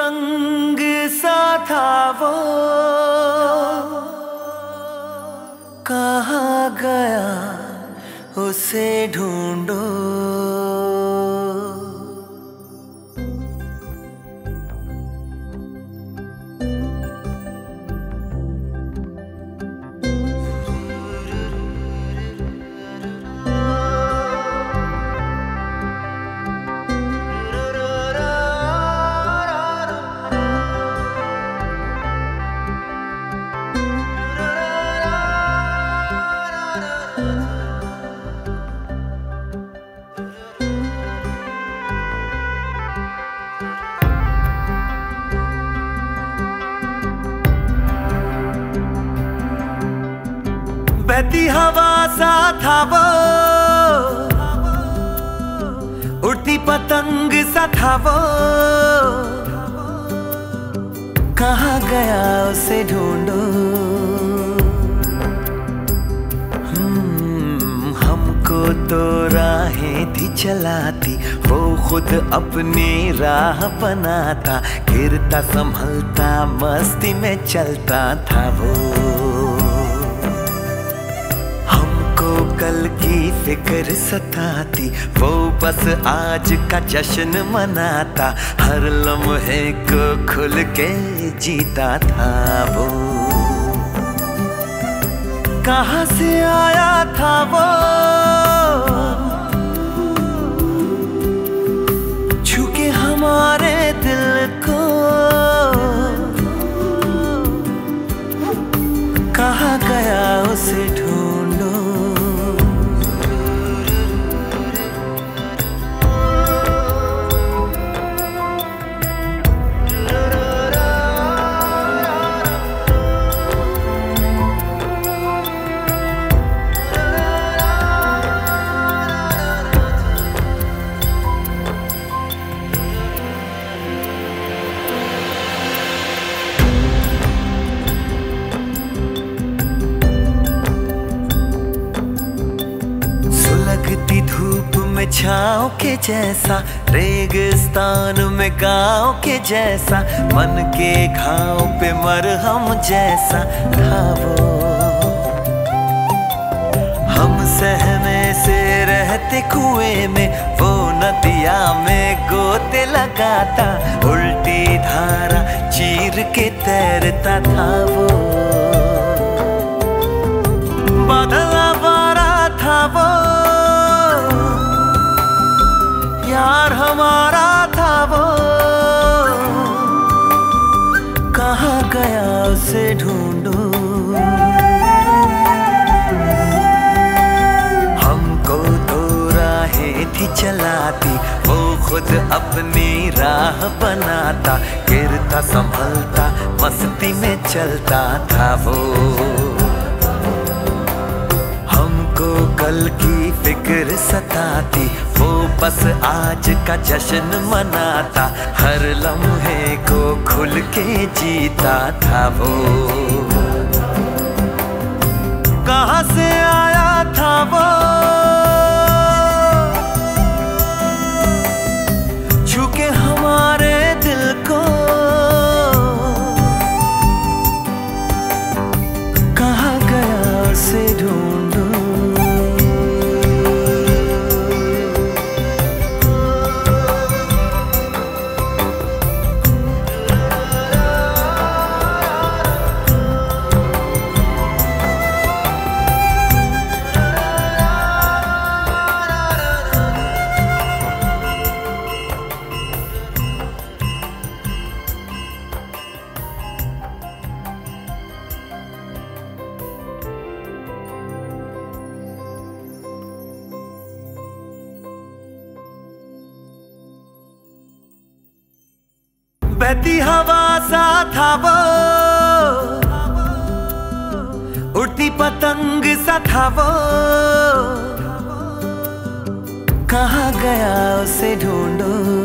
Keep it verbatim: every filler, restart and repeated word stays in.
पतंग सा था वो, कहाँ गया उसे ढूंढो। बहती हवा सा था वो, उड़ती पतंग सा था वो, कहाँ गया उसे ढूंढो। हम्म, हमको तो राहें थी चलाती, वो खुद अपनी राह बनाता, गिरता संभलता मस्ती में चलता था वो। कल की फिक्र सताती, वो बस आज का जश्न मनाता, हर लम्हे को खुल के जीता था वो। कहाँ से आया था वो, छू के हमारे दिल को, कहाँ गया उसे ढूंढो। धूप में छाँव के जैसा, रेगिस्तान में गाँव के जैसा, मन के घाव पे मरहम जैसा था वो। हम सहमे से रहते कुएं में, वो नदिया में गोते लगाता, उल्टी धारा चीर के तैरता था वो। बादल आवारा था वो, यार हमारा था वो, कहाँ गया उसे ढूंढो। हमको तो राहें थी चलाती, वो खुद अपनी राह बनाता, गिरता संभलता मस्ती में चलता था वो। हमको कल की फिक्र सताती, वो बस आज का जश्न मनाता, हर लम्हे को खुल के जीता था वो। कहाँ से आया था वो, छू के हमारे दिल को, कहाँ गया उसे ढूंढो। बहती हवा सा था वो, उड़ती पतंग सा था वो, कहाँ गया उसे ढूंढो।